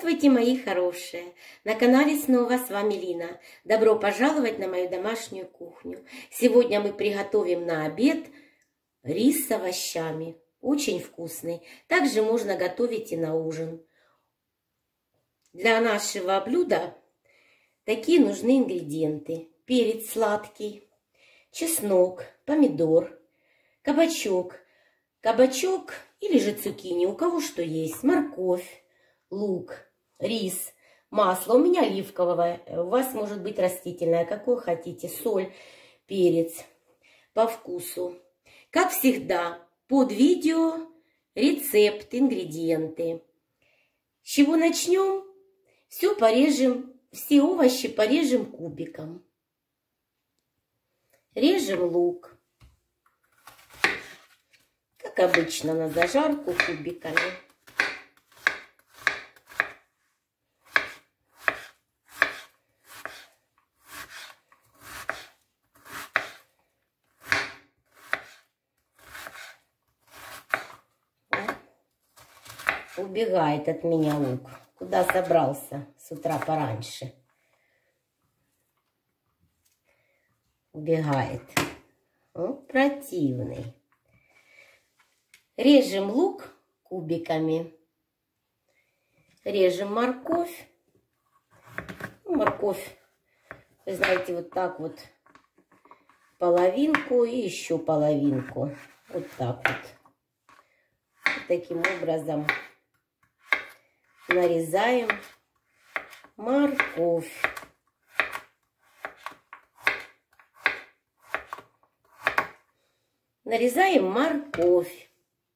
Здравствуйте, мои хорошие! На канале снова с вами Лина. Добро пожаловать на мою домашнюю кухню. Сегодня мы приготовим на обед рис с овощами. Очень вкусный. Также можно готовить и на ужин. Для нашего блюда такие нужны ингредиенты. Перец сладкий, чеснок, помидор, кабачок. Кабачок или же цукини, у кого что есть, морковь, лук, рис, масло. У меня оливковое, у вас может быть растительное, какое хотите, соль, перец по вкусу. Как всегда, под видео рецепт, ингредиенты. С чего начнем? Все порежем, все овощи порежем кубиком. Режем лук. Как обычно, на зажарку кубиками. Убегает от меня лук. Куда собрался с утра пораньше? Убегает. О, противный. Режем лук кубиками. Режем морковь. Морковь, вы знаете, вот так вот половинку и еще половинку. Вот так вот. И таким образом нарезаем морковь. Нарезаем морковь.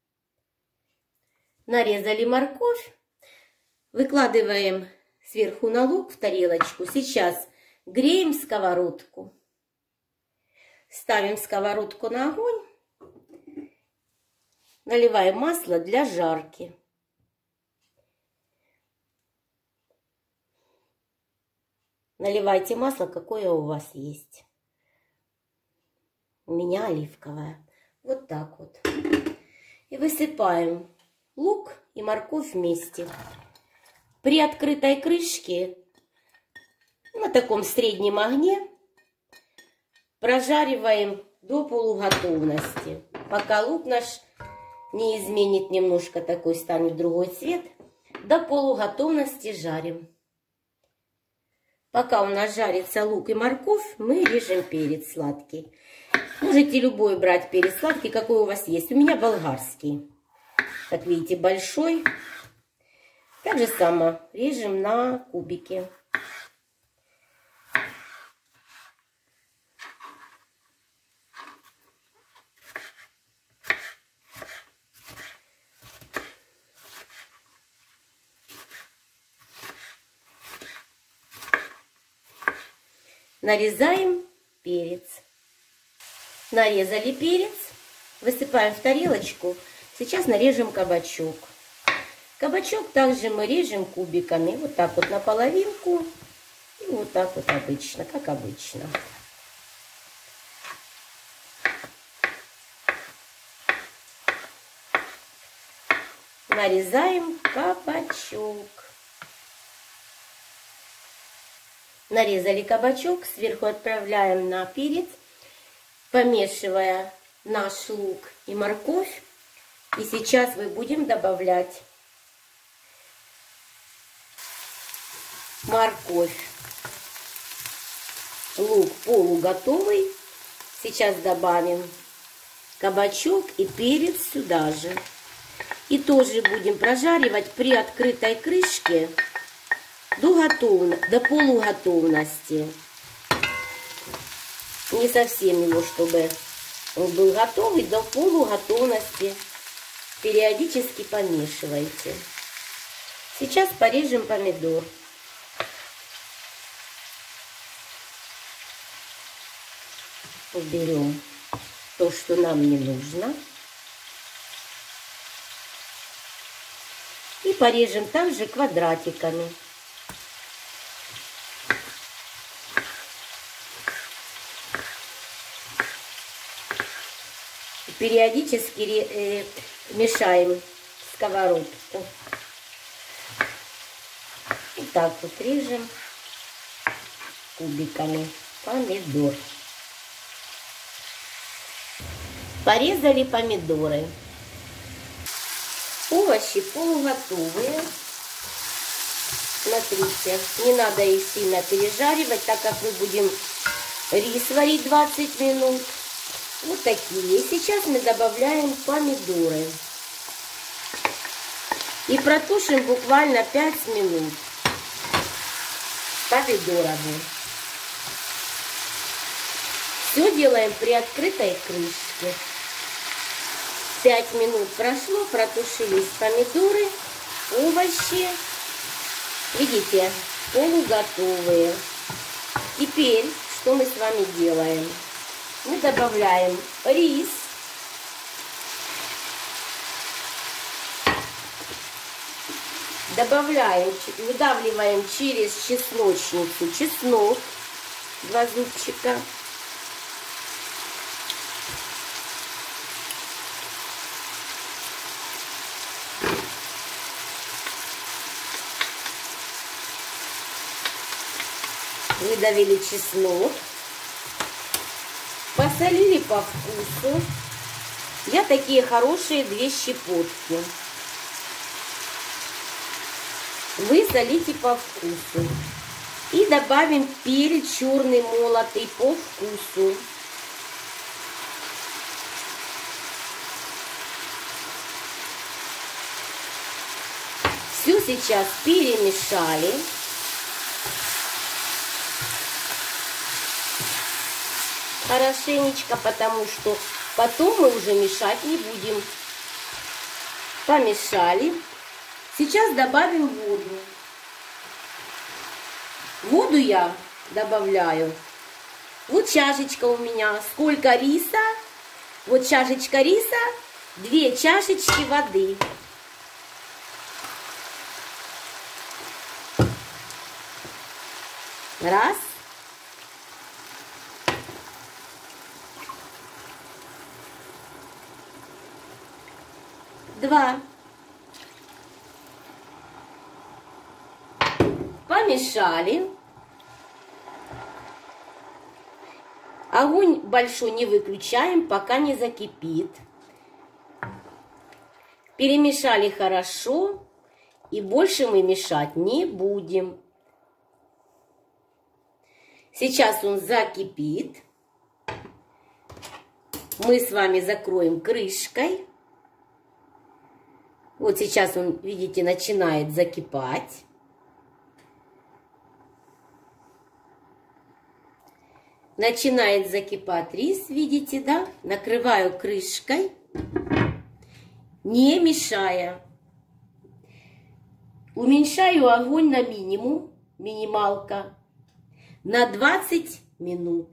Нарезали морковь, выкладываем сверху на лук в тарелочку. Сейчас греем сковородку. Ставим сковородку на огонь. Наливаем масло для жарки. Наливайте масло, какое у вас есть. У меня оливковое. Вот так вот. И высыпаем лук и морковь вместе. При открытой крышке на таком среднем огне прожариваем до полуготовности. Пока лук наш не изменит немножко, такой станет другой цвет. До полуготовности жарим. Пока у нас жарится лук и морковь, мы режем перец сладкий. Можете любой брать перец сладкий, какой у вас есть. У меня болгарский. Как видите, большой. Так же само режем на кубики. Нарезаем перец. Нарезали перец. Высыпаем в тарелочку. Сейчас нарежем кабачок. Кабачок также мы режем кубиками. Вот так вот на половинку. И вот так вот обычно, как обычно. Нарезаем кабачок. Нарезали кабачок. Сверху отправляем на перец. Помешивая наш лук и морковь. И сейчас мы будем добавлять морковь. Лук полуготовый. Сейчас добавим кабачок и перец сюда же. И тоже будем прожаривать при открытой крышке до полуготовности. Не совсем его, чтобы он был готовый, до полуготовности. Периодически помешивайте. Сейчас порежем помидор. Уберем то, что нам не нужно. И порежем также квадратиками. Периодически мешаем сковородку. так вот режем кубиками помидор. Порезали помидоры. Овощи полуготовые. Смотрите, не надо их сильно пережаривать, так как мы будем рис варить 20 минут. Вот такие. И сейчас мы добавляем помидоры. И протушим буквально 5 минут помидорами. Все делаем при открытой крышке. 5 минут прошло, протушились помидоры, овощи. Видите, полуготовые. Теперь, что мы с вами делаем? Мы добавляем рис. Добавляем, выдавливаем через чесночницу чеснок, 2 зубчика. Выдавили чеснок. Посолили по вкусу. Я такие хорошие 2 щепотки. Вы солите по вкусу. И добавим перец черный молотый по вкусу. Все сейчас перемешали. Хорошенечко, потому что потом мы уже мешать не будем. Помешали. Сейчас добавим воду. Воду я добавляю. Вот чашечка у меня. Сколько риса? Вот чашечка риса, 2 чашечки воды. Раз. Два. Помешали. Огонь большой не выключаем, пока не закипит. Перемешали хорошо. И больше мы мешать не будем. Сейчас он закипит. Мы с вами закроем крышкой. Вот сейчас он, видите, начинает закипать. Начинает закипать рис, видите, да? Накрываю крышкой, не мешая. Уменьшаю огонь на минимум, минималка, на 20 минут.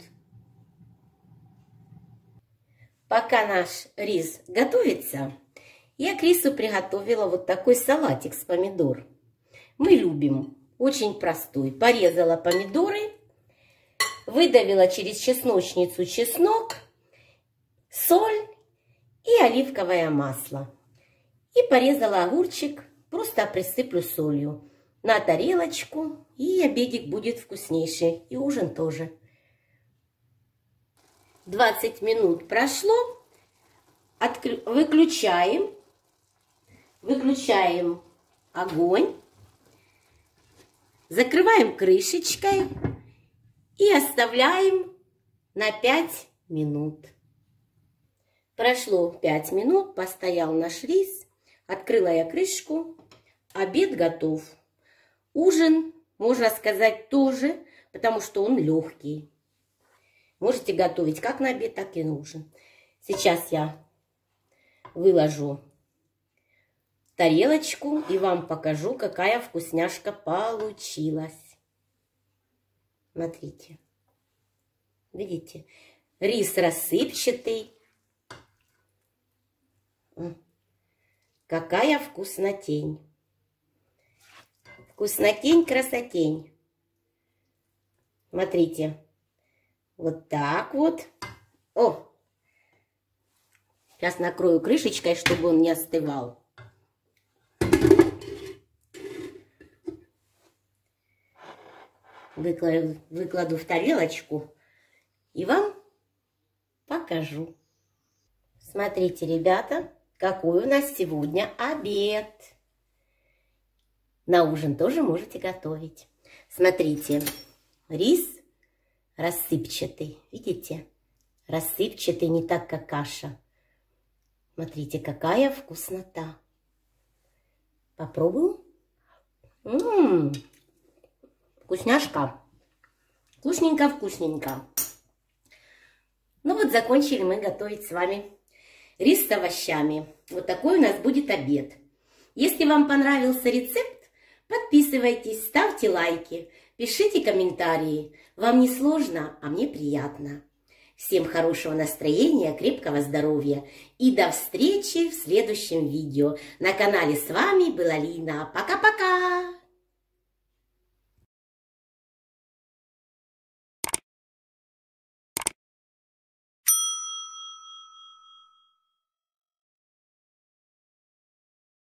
Пока наш рис готовится, я к рису приготовила вот такой салатик с помидор. Мы любим, очень простой. Порезала помидоры, выдавила через чесночницу чеснок, соль и оливковое масло. И порезала огурчик, просто присыплю солью на тарелочку, и обедик будет вкуснейший, и ужин тоже. 20 минут прошло, выключаем огонь, закрываем крышечкой и оставляем на 5 минут. Прошло 5 минут, постоял наш рис, открыла я крышку, обед готов. Ужин, можно сказать, тоже, потому что он легкий. Можете готовить как на обед, так и на ужин. Сейчас я выложу тарелочку и вам покажу, какая вкусняшка получилась. Смотрите. Видите? Рис рассыпчатый. Какая вкуснотень. Вкуснотень, красотень. Смотрите. Вот так вот. О! Сейчас накрою крышечкой, чтобы он не остывал. выкладу в тарелочку и вам покажу. Смотрите, ребята, какой у нас сегодня обед. На ужин тоже можете готовить. Смотрите, рис рассыпчатый, видите? Рассыпчатый, не так, как каша. Смотрите, какая вкуснота. Попробуем. Вкусняшка. Вкусненько-вкусненько. Ну вот, закончили мы готовить с вами рис с овощами. Вот такой у нас будет обед. Если вам понравился рецепт, подписывайтесь, ставьте лайки, пишите комментарии. Вам не сложно, а мне приятно. Всем хорошего настроения, крепкого здоровья и до встречи в следующем видео. На канале с вами была Лина. Пока-пока!